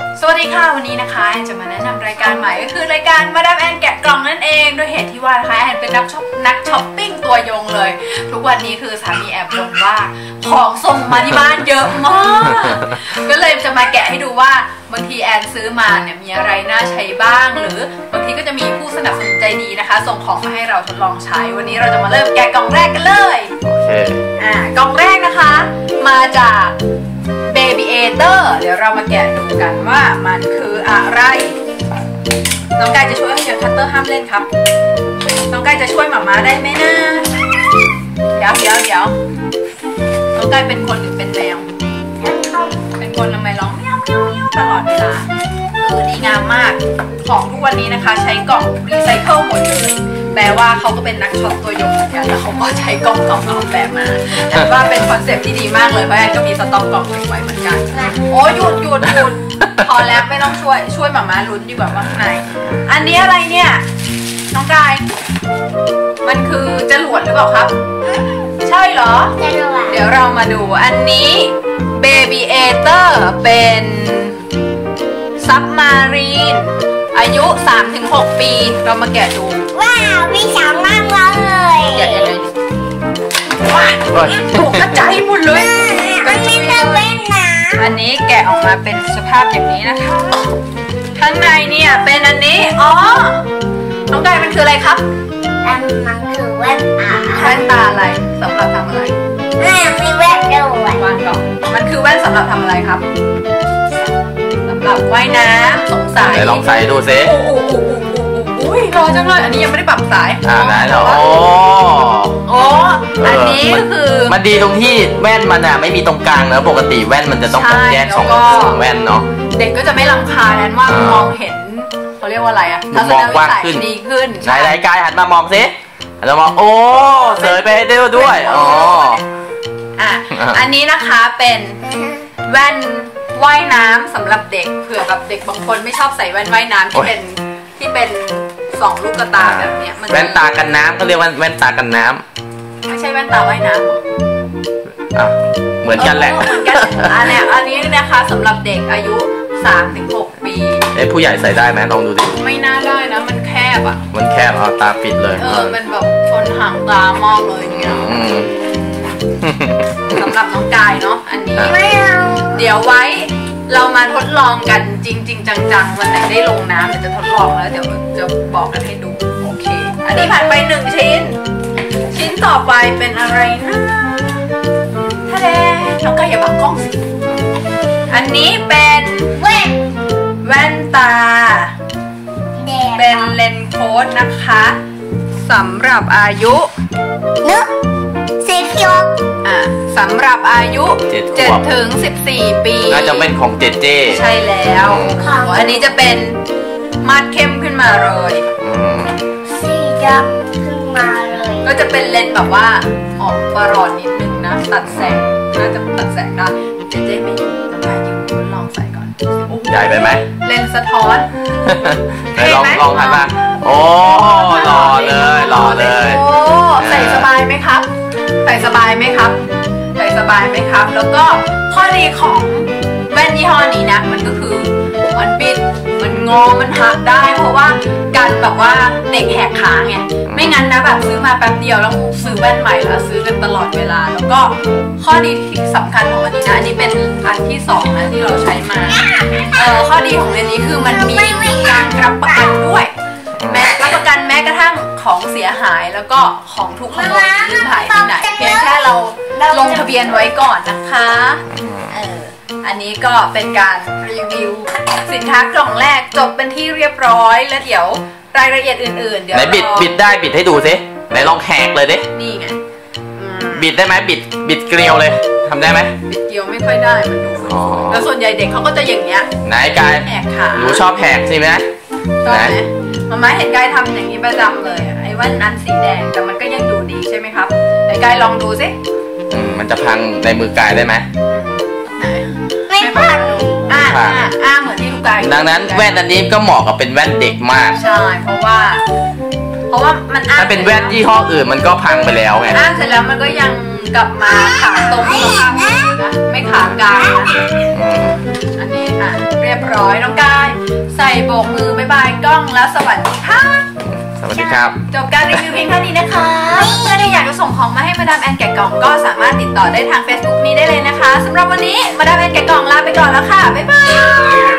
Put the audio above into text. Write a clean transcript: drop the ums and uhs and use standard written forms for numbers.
สวัสดีค่ะวันนี้นะคะแอนจะมาแนะนำรายการใหม่ก็คือรายการมาดามแอนแกะกล่องนั่นเองโดยเหตุที่ว่านะคะแอนเป็นนักช้อปปิ้งตัวยงเลยทุกวันนี้คือสามีแอบบ่นว่าของส่งมาที่บ้านเยอะมากก็เลยจะมาแกะให้ดูว่าบางทีแอนซื้อมาเนี่ยมีอะไรน่าใช้บ้างหรือบางทีก็จะมีผู้สนับสนุนใจดีนะคะส่งของมาให้เราทดลองใช้วันนี้เราจะมาเริ่มแกะกล่องแรกกันเลยโอเคกล่องแรกนะคะมาจากBaby Eater เดี๋ยวเรามาแกะดูกันว่ามันคืออะไรน้องกายจะช่วยเดี๋ยวคัตเตอร์ห้ามเล่นครับน้องกายจะช่วยหมาม้าได้ไหมนะเดี๋ยวน้องกายเป็นคนหรือเป็นแมวเป็นคนทำไมร้องเมี้ยวตลอดเวลาดีงามมากของทุกวันนี้นะคะใช้กล่องรีไซเคิลหมดเลยแปลว่าเขาก็เป็นนักช็อปตัวยงเหมือนกันแล้วเขาก็ใช้กล่องออกแบบมาแต่ว่าเป็นคอนเซ็ปต์ที่ดีมากเลยเพราะแอนก็มีสต็อกกล่องไว้เหมือนกันโอ้หยุดพอแล้วไม่ต้องช่วยหมาม้าลุ้นดีกว่าว่าข้างในอันนี้อะไรเนี่ยน้องกายมันคือจรวดหรือเปล่าครับใช่เหรอเดี๋ยวเรามาดูอันนี้ Baby Eater เป็นซับมารีนอายุ 3-6 ปีเรามาแกะดูว้าวมีสองมากเลยแกะยังไงว้าวตกกระจายหมดเลยอันนี้คือแว่นนะอันนี้แกะออกมาเป็นสภาพอย่างนี้นะคะข้างในเนี่ยเป็นอันนี้อ๋อน้องกายมันคืออะไรครับมันคือแว่นตาอะไรสำหรับทำอะไรมีแว่นด้วยวางก่อนมันคือแว่นสำหรับทำอะไรครับสำหรับว่ายน้ำสงสัยลองใส่ดูซิอุ้ยรอจังเลยอันนี้ยังไม่ได้ปรับสายได้เหรอโอ้อันนี้ก็คือมันดีตรงที่แว่นมันไม่มีตรงกลางแล้วปกติแว่นมันจะต้องแยกสองแว่นเนาะเด็กก็จะไม่รำคาญนั้นว่ามองเห็นเขาเรียกว่าอะไรอะทัศนวิสัยดีขึ้นไหนกายหันมามองซิเรามองโอ้เสยไปให้ด้วยอ๋ออันนี้นะคะเป็นแว่นว่ายน้ำสำหรับเด็กเผื่อแบบเด็กบางคนไม่ชอบใส่แว่นว่ายน้ำที่เป็นสองลูกตาแบบเนี้ยแว่นตากันน้ำเขาเรียกว่าแว่นตากันน้ำไม่ใช่แว่นตาว่ายน้ำเหมือนกันแหละเหมือนกันอันนี้นะคะสำหรับเด็กอายุ 3-6 ปีผู้ใหญ่ใส่ได้ไหมลองดูดิไม่น่าได้นะมันแคบอ่ะมันแคบตาปิดเลยมันแบบชนหางตามากเลยอย่างเงี้ยสำหรับน้องกายเนาะอันนี้เดี๋ยวไว้เรามาทดลองกันจริงจังวันไหนได้ลงน้ำเดี๋ยวจะทดลองแล้วเดี๋ยวจะบอกกันให้ดูโอเคอันนี้ผ่านไป1 ชิ้นต่อไปเป็นอะไรนะทะเลน้องกายอย่าบังกล้องสิอันนี้เป็นแว่นตาเป็นเลนส์โค้ดนะคะสำหรับอายุสำหรับอายุ 7-14 ปีน่าจะเป็นของเจเจใช่แล้วอันนี้จะเป็นมาดเข้มขึ้นมาเลยสีดำขึ้นมาเลยก็จะเป็นเลนส์แบบว่าออกประหลอดนิดนึงนะตัดแสงน่าจะตัดแสงได้เจเจไม่อยู่ต้องการยืมทดลองใส่ก่อนใหญ่ไปไหมเลนส์สะท้อนลองหันมาโอ้หล่อเลยโอ้ใส่สบายไหมครับใส่สบายไหมครับแล้วก็ข้อดีของแว่นยี่ห้อนี้นะมันก็คือมันปิดมันงอมันหักได้เพราะว่าการแบบว่าเด็กแหกขาไงไม่งั้นนะแบบซื้อมาแป๊บเดียวแล้วซื้อแว่นใหม่แล้วซื้อกันตลอดเวลาแล้วก็ข้อดีที่สำคัญของอันนี้นะอันนี้เป็นอันที่2นะที่เราใช้มาข้อดีของอันนี้คือมันมีการรับประกันด้วยรับประกันแม้กระทั่งของเสียหายแล้วก็ของถูกขโมยลืมหายไปไหนเพียงแค่เราลงทะเบียนไว้ก่อนนะคะอันนี้ก็เป็นการรีวิวสินค้ากล่องแรกจบเป็นที่เรียบร้อยแล้วเดี๋ยวรายละเอียดอื่นๆเดี๋ยวไหนบิดได้บิดให้ดูสิไหนลองแหกเลยดินี่ไงบิดได้ไหมบิดเกลียวเลยทำได้ไหมบิดเกลียวไม่ค่อยได้มันดูแล้วส่วนใหญ่เด็กเขาก็จะอย่างเงี้ยไหนกายแหกขาหนูชอบแหกใช่ไหมชอบไหมมาเห็นกายทำอย่างนี้ประจำเลยไอ้แว่นอันสีแดงแต่มันก็ยังดูดีใช่ไหมครับไหนกายลองดูสิมันจะพังในมือกายได้ไหมไม่พังเหมือนที่ลูกกายดังนั้นแว่นอันนี้ก็เหมาะกับเป็นแว่นเด็กมากใช่เพราะว่ามันถ้าเป็นแว่นยี่ห้ออื่นมันก็พังไปแล้วไงเสร็จแล้วมันก็ยังกลับมาขาตรงสภาพนะไม่ขากลางนะอันนี้อ่ะเรียบร้อยน้องกายใส่โบกมือบ๊ายบายกล้องแล้วสวัสดีค่ะสวัสดีครับจบการรีวิวเพียงเท่านี้นะคะถ้าใครอยากจะส่งของมาให้มาดามแอนแกะกล่องก็สามารถติดต่อได้ทาง Facebook นี้ได้เลยนะคะสำหรับวันนี้มาดามแอนแกะกล่องลาไปก่อนแล้วค่ะบ๊ายบาย